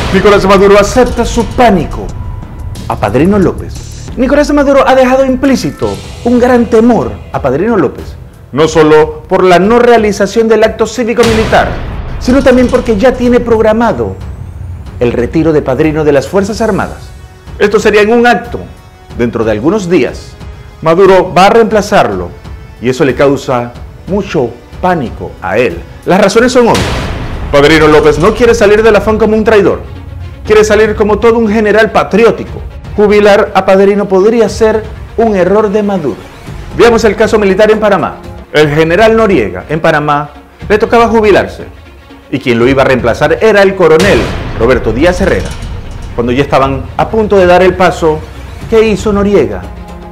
Nicolás Maduro acepta su pánico a Padrino López. Nicolás Maduro ha dejado implícito un gran temor a Padrino López, no solo por la no realización del acto cívico-militar, sino también porque ya tiene programado el retiro de Padrino de las Fuerzas Armadas. Esto sería en un acto dentro de algunos días. Maduro va a reemplazarlo y eso le causa mucho pánico a él. Las razones son obvias. Padrino López no quiere salir del afán como un traidor, quiere salir como todo un general patriótico. Jubilar a Padrino podría ser un error de Maduro. Veamos el caso militar en Panamá. El general Noriega en Panamá le tocaba jubilarse y quien lo iba a reemplazar era el coronel Roberto Díaz Herrera. Cuando ya estaban a punto de dar el paso, ¿qué hizo Noriega?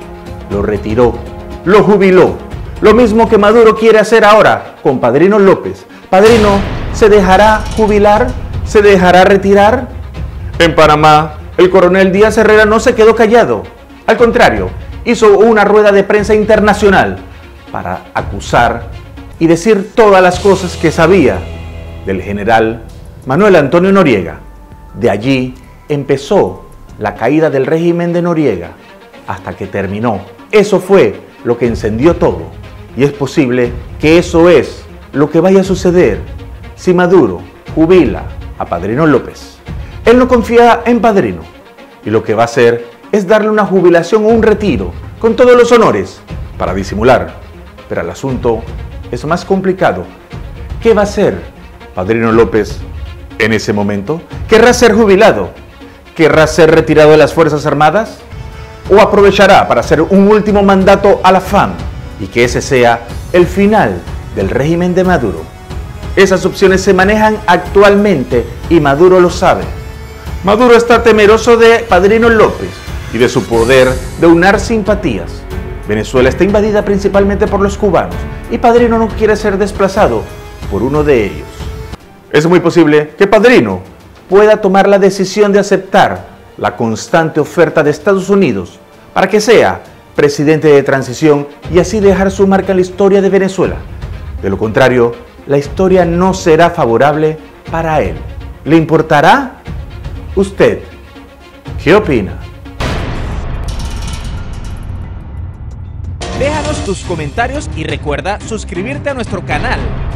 Lo retiró, lo jubiló. Lo mismo que Maduro quiere hacer ahora con Padrino López. ¿Padrino se dejará jubilar? ¿Se dejará retirar? En Panamá, el coronel Díaz Herrera no se quedó callado. Al contrario, hizo una rueda de prensa internacional para acusar y decir todas las cosas que sabía del general Manuel Antonio Noriega. De allí empezó la caída del régimen de Noriega hasta que terminó. Eso fue lo que encendió todo. Y es posible que eso es lo que vaya a suceder si Maduro jubila a Padrino López. Él no confía en Padrino y lo que va a hacer es darle una jubilación o un retiro con todos los honores para disimular. Pero el asunto es más complicado. ¿Qué va a hacer Padrino López en ese momento? ¿Querrá ser jubilado? ¿Querrá ser retirado de las Fuerzas Armadas? ¿O aprovechará para hacer un último mandato a la FAM y que ese sea el final del régimen de Maduro? Esas opciones se manejan actualmente y Maduro lo sabe. Maduro está temeroso de Padrino López y de su poder de unar simpatías. Venezuela está invadida principalmente por los cubanos y Padrino no quiere ser desplazado por uno de ellos. Es muy posible que Padrino pueda tomar la decisión de aceptar la constante oferta de Estados Unidos para que sea presidente de transición y así dejar su marca en la historia de Venezuela. De lo contrario, la historia no será favorable para él. ¿Le importará? ¿Usted qué opina? Déjanos tus comentarios y recuerda suscribirte a nuestro canal.